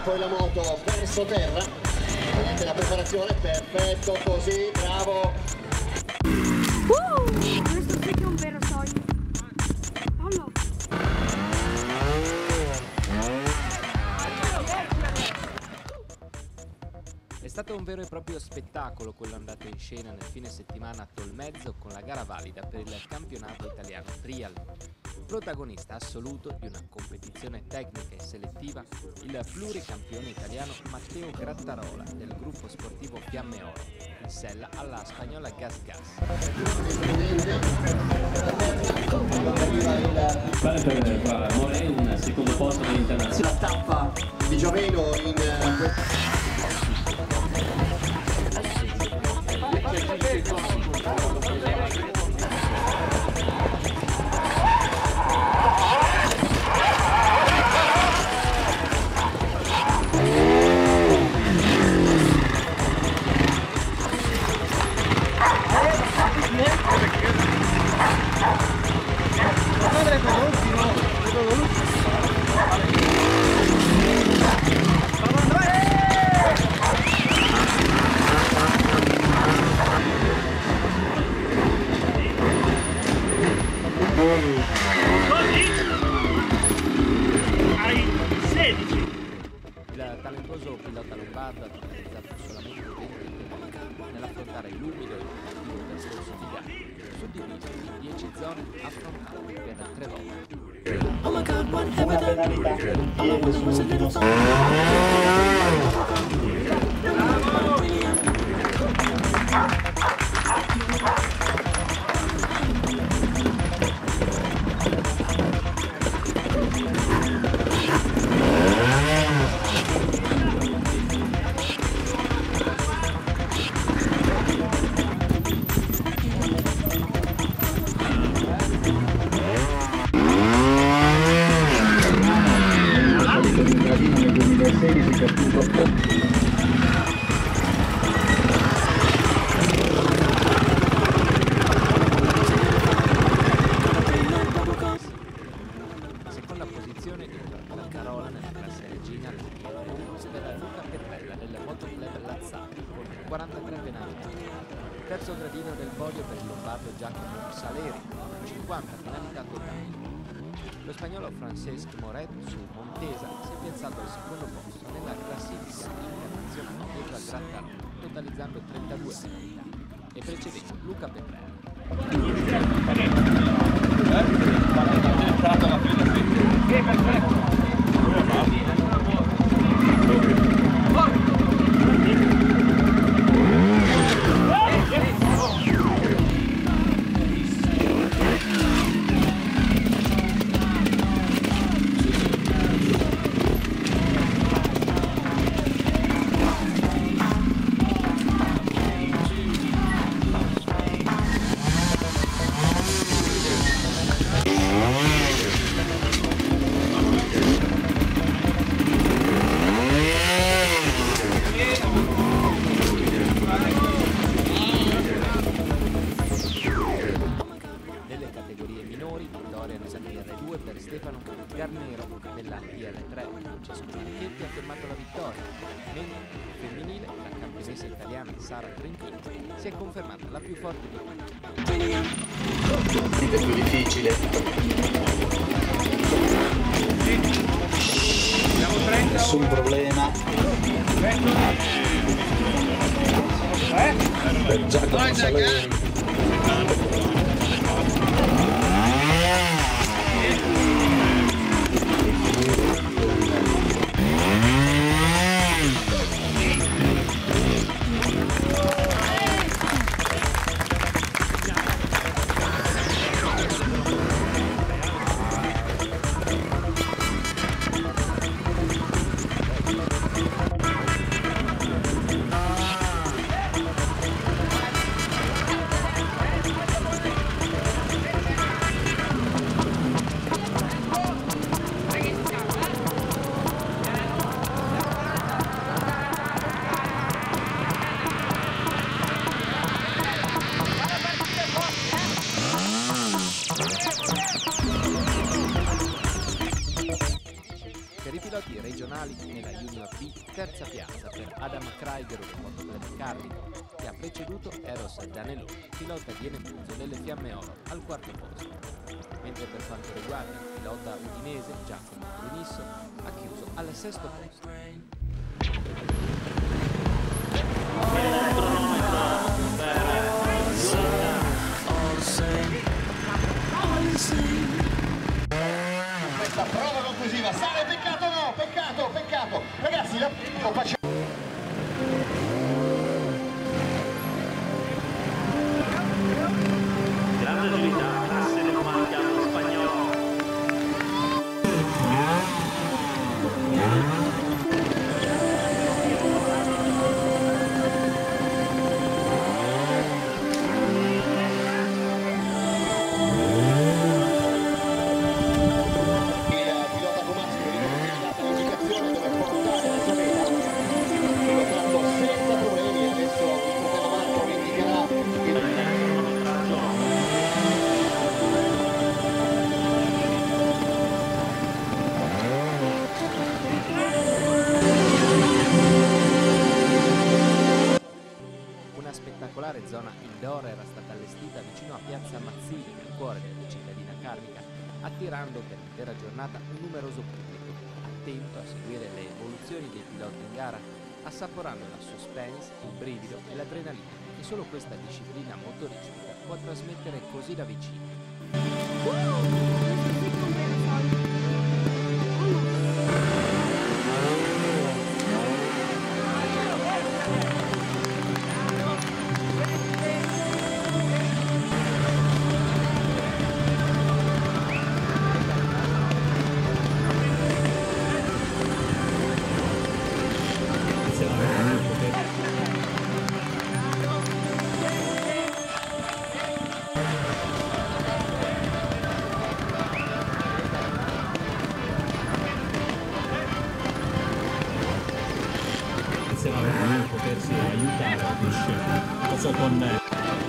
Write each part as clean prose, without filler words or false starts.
poi la moto verso terra, vedete la preparazione, perfetto, così, bravo. Questo sì che è un vero sogno. Paolo. È stato un vero e proprio spettacolo quello andato in scena nel fine settimana a Tolmezzo con la gara valida per il campionato italiano trial. Protagonista assoluto di una competizione tecnica e selettiva, il pluricampione italiano Matteo Grattarola del gruppo sportivo Fiamme Oro, in sella alla spagnola Gas Gas. Per Morè un secondo posto nell'internazionale. La tappa di Gioveno in Il talentuoso pilota lombardo ha totalizzato solamente 20 tempi nell'affrontare l'umido e competitivo percorso di gara, suddiviso in 10 zone affrontate per 3 volte. Una penalità e sull'ultimo nel 2016 per tutto. Seconda posizione di Grattarola nella classe regina per Luca Petrella del Motoclub Lazzaro con 43 penalità. Terzo gradino del podio per il lombardo Giacomo Saleri con 50 penalità totali. Lo spagnolo Francesc Moret su Montesa si è piazzato al secondo posto nella classifica internazionale dietro a Grattarola, totalizzando 32 penalità e precedendo Luca Petrella. Nelle categorie minori, vittoria nella TR2 per Stefano Garnero della TR3. Francesco Marchetti ha fermato la vittoria, mentre nel femminile la campionessa italiana Sara Trentini si è confermata la più forte di tutti. È più difficile. Nessun problema. Per Giacomo Saleri. nazionali nella Junior B, terza piazza per Adam Kraiger del Motoclub Carnico, che ha preceduto Eros Daneloni, pilota di Enebuzzo delle Fiamme Oro, al quarto posto. Mentre per quanto riguarda il pilota udinese Giacomo Brunisso, ha chiuso al sesto posto. Questa prova conclusiva, sale, peccato no, peccato, ragazzi, lo facciamo. Grande agilità, asse del marchiato spagnolo. Zona indoor era stata allestita vicino a Piazza Mazzini, nel cuore della cittadina carnica, attirando per l'intera giornata un numeroso pubblico, attento a seguire le evoluzioni dei piloti in gara, assaporando la suspense, il brivido e l'adrenalina che solo questa disciplina motoristica può trasmettere così da vicino. Potersi aiutare a crescere, cosa con Ma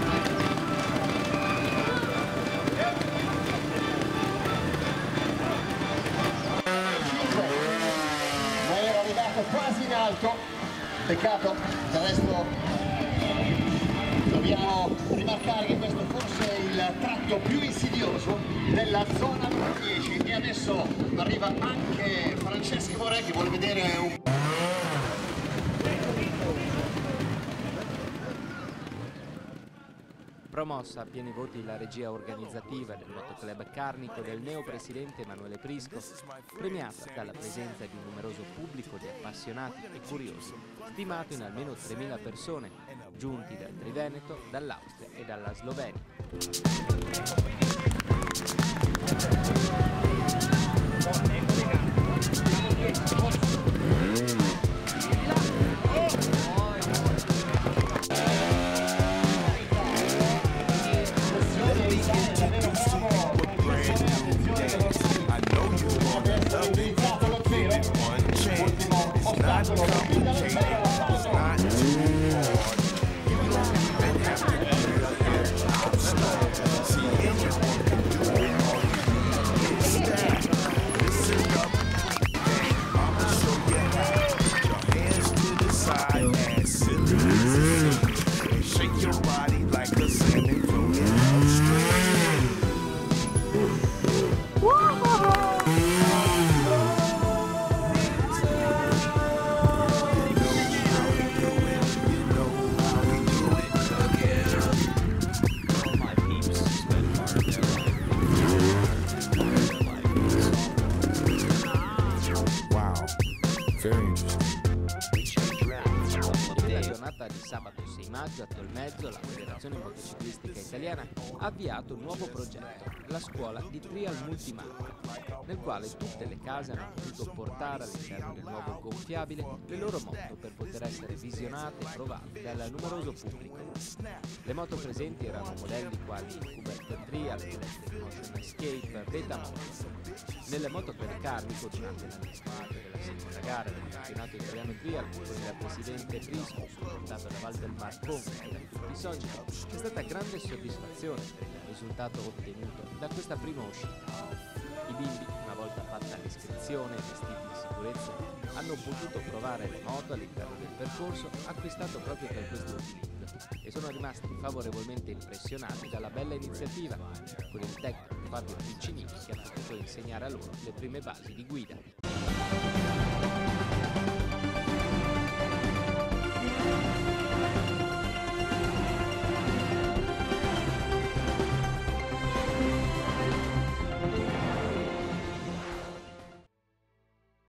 era arrivato quasi in alto, peccato, del resto dobbiamo rimarcare che questo forse è il tratto più insidioso della zona numero 10 e adesso arriva anche Francesco Morè che vuole vedere un... Promossa a pieni voti la regia organizzativa del Motoclub Carnico del neopresidente Emanuele Prisco, premiata dalla presenza di un numeroso pubblico di appassionati e curiosi, stimato in almeno 3.000 persone, giunti dal Triveneto, dall'Austria e dalla Slovenia. Nella giornata di sabato 6 maggio a Tolmezzo la Federazione Motociclistica Italiana ha avviato un nuovo progetto, la scuola di trial multimarca, nel quale tutte le case hanno potuto portare all'interno del nuovo gonfiabile le loro moto per poter essere visionate e provate dal numeroso pubblico. Le moto presenti erano modelli quali Kubert Trial, Electric Motion Escape, Beta Moto. Nelle moto per Carnico, durante la disputa della seconda gara del campionato italiano trial con il presidente Prisco, supportato da Walter Marcon e da tutti i soci, c'è stata grande sorpresa soddisfazione per il risultato ottenuto da questa prima uscita. I bimbi, una volta fatta l'iscrizione e vestiti di sicurezza, hanno potuto provare le moto all'interno del percorso acquistato proprio per questo utilizzo e sono rimasti favorevolmente impressionati dalla bella iniziativa, con il tecnico Fabio Piccinini che ha potuto insegnare a loro le prime basi di guida.